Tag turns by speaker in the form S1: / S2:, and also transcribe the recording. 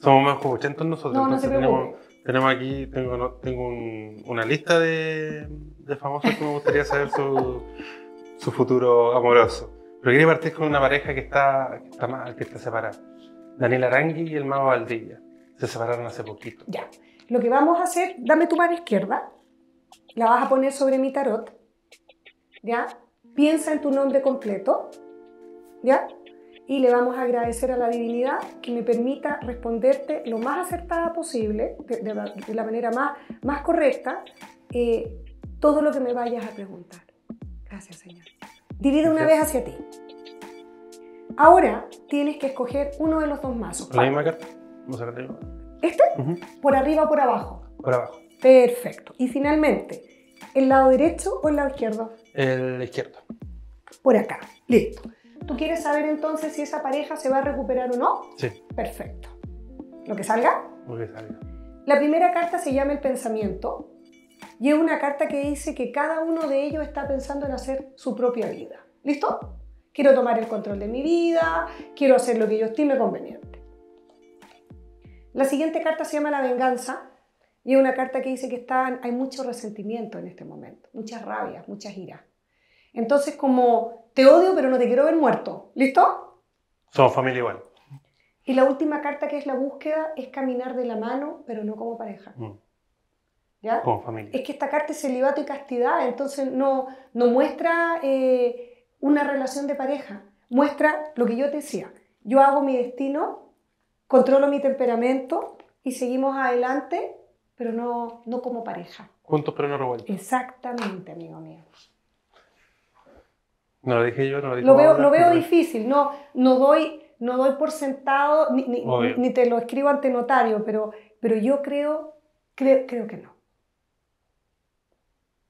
S1: Somos más copuchentos nosotros.
S2: No, no se preocupe.
S1: Tenemos aquí, tengo una lista de famosos que me gustaría saber su futuro amoroso. Pero quería partir con una pareja que está mal, que está separada. Daniel Arangui y el Mago Valdivia. Se separaron hace poquito.
S2: Ya. Lo que vamos a hacer, dame tu mano izquierda, la vas a poner sobre mi tarot, ¿ya? Piensa en tu nombre completo, ¿ya? Y le vamos a agradecer a la divinidad que me permita responderte lo más acertada posible, de la manera más correcta, todo lo que me vayas a preguntar. Gracias, Señor. Divide una vez hacia ti. Ahora tienes que escoger uno de los dos mazos.
S1: ¿La misma carta? Vamos a sacar la misma.
S2: ¿Este? ¿Por arriba o por abajo?
S1: Por abajo.
S2: Perfecto. Y finalmente, ¿el lado derecho o el lado izquierdo?
S1: El izquierdo.
S2: Por acá. Listo. ¿Tú quieres saber entonces si esa pareja se va a recuperar o no?
S1: Sí.
S2: Perfecto. ¿Lo que salga?
S1: Lo que salga.
S2: La primera carta se llama el pensamiento y es una carta que dice que cada uno de ellos está pensando en hacer su propia vida. ¿Listo? Quiero tomar el control de mi vida, quiero hacer lo que yo estime conveniente. La siguiente carta se llama la venganza y es una carta que dice que hay mucho resentimiento en este momento, muchas rabias, muchas iras. Entonces, como te odio pero no te quiero ver muerto. ¿Listo?
S1: Somos familia igual.
S2: Y la última carta, que es la búsqueda, es caminar de la mano, pero no como pareja. ¿Ya?
S1: Como familia.
S2: Es que esta carta es celibato y castidad, entonces no muestra una relación de pareja. Muestra lo que yo te decía. Yo hago mi destino, controlo mi temperamento y seguimos adelante, pero no como pareja.
S1: Juntos pero no revueltos.
S2: Exactamente, amigo mío.
S1: No lo dije yo, no lo dije.
S2: Lo veo difícil, no doy por sentado, ni te lo escribo ante notario, pero yo creo que no.